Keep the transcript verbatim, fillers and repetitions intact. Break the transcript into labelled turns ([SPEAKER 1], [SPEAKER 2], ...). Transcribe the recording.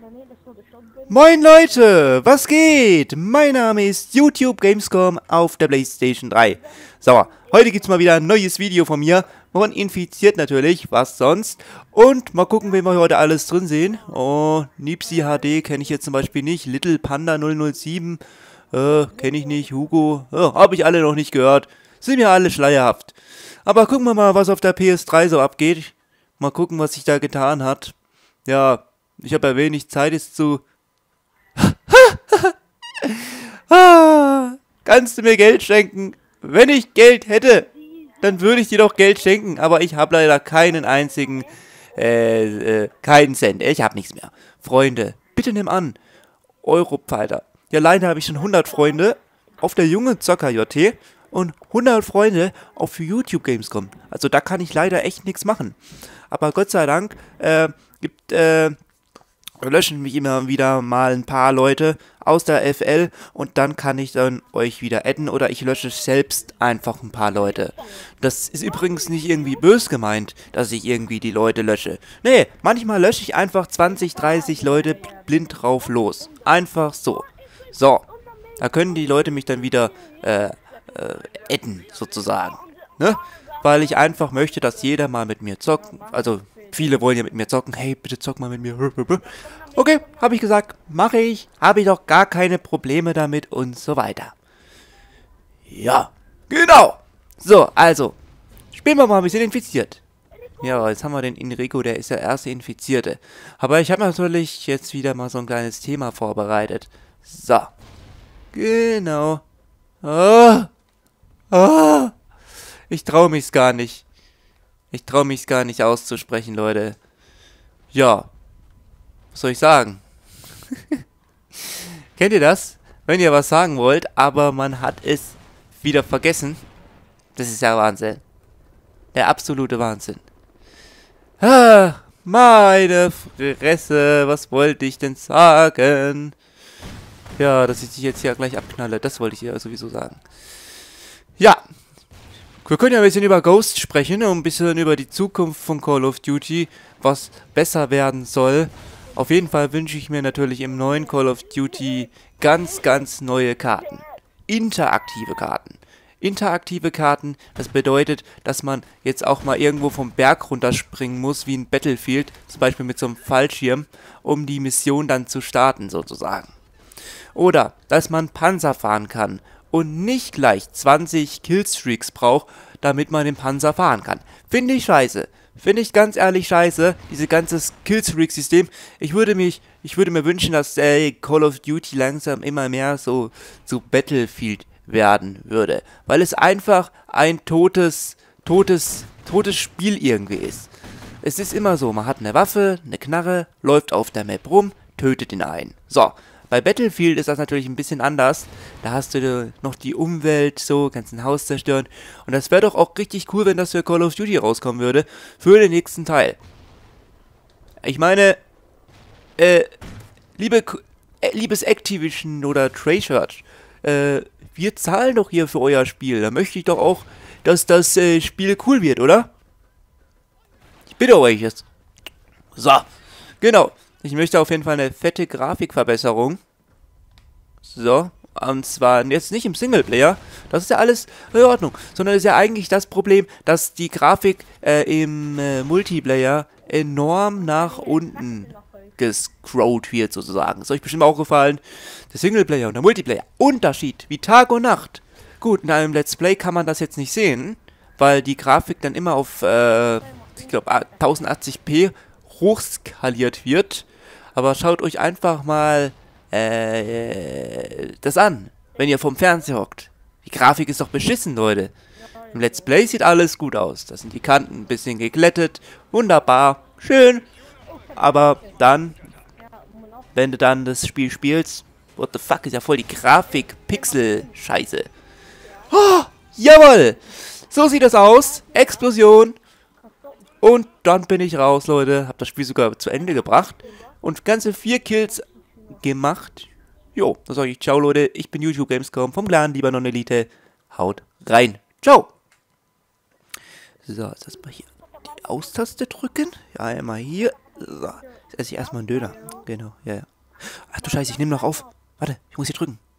[SPEAKER 1] Moin Leute, was geht? Mein Name ist YouTube Gamescom auf der PlayStation drei. So, heute gibt's mal wieder ein neues Video von mir, von Infiziert natürlich, was sonst. Und mal gucken, wen wir heute alles drin sehen. Oh, Nipsey H D kenne ich jetzt zum Beispiel nicht, Little Panda null null sieben, äh, kenne ich nicht, Hugo, oh, habe ich alle noch nicht gehört. Sind mir alle schleierhaft. Aber gucken wir mal, was auf der P S drei so abgeht. Mal gucken, was sich da getan hat. Ja, ich habe ja wenig Zeit jetzt zu... ah, kannst du mir Geld schenken? Wenn ich Geld hätte, dann würde ich dir doch Geld schenken. Aber ich habe leider keinen einzigen, äh, äh, keinen Cent. Ich habe nichts mehr. Freunde, bitte nimm an. Europfighter. Ja, leider habe ich schon hundert Freunde auf der junge Zocker J T und hundert Freunde auf YouTube Gamescom. Also da kann ich leider echt nichts machen. Aber Gott sei Dank, äh, gibt, äh, löschen mich immer wieder mal ein paar Leute aus der F L und dann kann ich dann euch wieder adden oder ich lösche selbst einfach ein paar Leute. Das ist übrigens nicht irgendwie bös gemeint, dass ich irgendwie die Leute lösche. Nee, manchmal lösche ich einfach zwanzig, dreißig Leute blind drauf los. Einfach so. So, da können die Leute mich dann wieder äh, äh, adden sozusagen. Ne? Weil ich einfach möchte, dass jeder mal mit mir zockt. Also viele wollen ja mit mir zocken. Hey, bitte zock mal mit mir. Okay, habe ich gesagt. Mache ich. Habe ich doch gar keine Probleme damit und so weiter. Ja, genau. So, also. Spielen wir mal ein bisschen infiziert. Ja, jetzt haben wir den Enrico, der ist der erste Infizierte. Aber ich habe natürlich jetzt wieder mal so ein kleines Thema vorbereitet. So. Genau. Oh. Oh. Ich traue mich's gar nicht. Ich traue mich's gar nicht auszusprechen, Leute. Ja. Was soll ich sagen? Kennt ihr das? Wenn ihr was sagen wollt, aber man hat es wieder vergessen. Das ist ja Wahnsinn. Der absolute Wahnsinn. Ah, meine Fresse. Was wollte ich denn sagen? Ja, dass ich dich jetzt hier gleich abknalle. Das wollte ich ja sowieso sagen. Ja. Wir können ja ein bisschen über Ghost sprechen und ein bisschen über die Zukunft von Call of Duty, was besser werden soll. Auf jeden Fall wünsche ich mir natürlich im neuen Call of Duty ganz, ganz neue Karten. Interaktive Karten. Interaktive Karten, das bedeutet, dass man jetzt auch mal irgendwo vom Berg runterspringen muss, wie in Battlefield, zum Beispiel mit so einem Fallschirm, um die Mission dann zu starten sozusagen. Oder, dass man Panzer fahren kann und nicht gleich zwanzig Killstreaks braucht, damit man den Panzer fahren kann. Finde ich scheiße. Finde ich ganz ehrlich scheiße, dieses ganze Killstreak-System. Ich würde mich, ich würde mir wünschen, dass äh, Call of Duty langsam immer mehr so zu Battlefield werden würde. Weil es einfach ein totes, totes, totes Spiel irgendwie ist. Es ist immer so, man hat eine Waffe, eine Knarre, läuft auf der Map rum, tötet ihn ein. So. Bei Battlefield ist das natürlich ein bisschen anders. Da hast du noch die Umwelt, so, kannst ein Haus zerstören. Und das wäre doch auch richtig cool, wenn das für Call of Duty rauskommen würde. Für den nächsten Teil. Ich meine, äh, liebe, äh, liebes Activision oder Treyarch, äh, wir zahlen doch hier für euer Spiel. Da möchte ich doch auch, dass das äh, Spiel cool wird, oder? Ich bitte euch jetzt. So, genau. Ich möchte auf jeden Fall eine fette Grafikverbesserung. So, und zwar jetzt nicht im Singleplayer, das ist ja alles in Ordnung, sondern ist ja eigentlich das Problem, dass die Grafik äh, im äh, Multiplayer enorm nach unten gescrollt wird sozusagen. Ist euch bestimmt auch gefallen. Der Singleplayer und der Multiplayer. Unterschied, wie Tag und Nacht. Gut, in einem Let's Play kann man das jetzt nicht sehen, weil die Grafik dann immer auf, äh, ich glaube, tausendachtzig p hochskaliert wird. Aber schaut euch einfach mal äh, das an, wenn ihr vom Fernseher hockt. Die Grafik ist doch beschissen, Leute. Im Let's Play sieht alles gut aus. Da sind die Kanten ein bisschen geglättet. Wunderbar. Schön. Aber dann, wenn du dann das Spiel spielst, what the fuck, ist ja voll die Grafik-Pixel-Scheiße. Oh, jawohl. So sieht das aus. Explosion. Und dann bin ich raus, Leute. Hab das Spiel sogar zu Ende gebracht. Und ganze vier Kills gemacht. Jo, dann sage ich ciao, Leute. Ich bin YouTube Gamescom vom Clan Libanon Elite. Haut rein. Ciao. So, jetzt erstmal hier die Austaste drücken. Ja, einmal hier. So, jetzt esse ich erstmal einen Döner. Genau, ja, ja. Ach du Scheiße, ich nehme noch auf. Warte, ich muss hier drücken.